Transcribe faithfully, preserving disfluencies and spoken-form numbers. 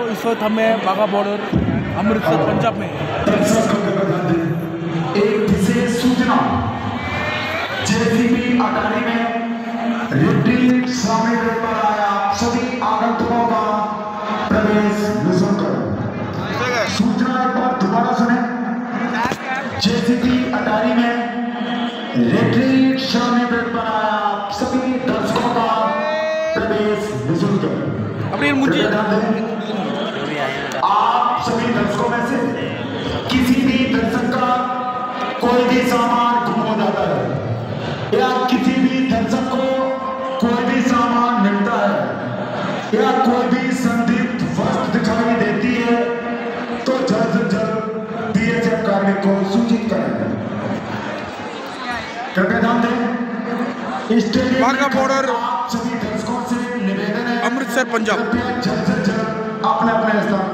इस वक्त हमें बाघा बॉर्डर अमृतसर पंजाब में एक विशेष सूचना, जेसीबी अटारी में रिट्रीट स्वामी पर आया सभी आगंतुकों का प्रवेश निःशुल्क है। सूचना एक बार दोबारा सुने। जेसीबी अटारी में रिट्रीट स्वामी पर आया सभी दर्शकों का प्रवेश निःशुल्क है। अपनी मुझे आप सभी दर्शकों में से किसी भी दर्शक का कोई भी सामान गुम हो जाता है या किसी भी दर्शक को कोई भी सामान मिलता है या कोई भी संदिग्ध वस्तु दिखाई देती है तो जल्द से जल्द बीएसएफ कार्मिक को सूचित करें। कृपया ध्यान दें, स्टेडियम बाघा बॉर्डर सभी दर्शकों से निवेदन है अमृतसर पंजाब जल्द से जल्द अपने अपने स्थान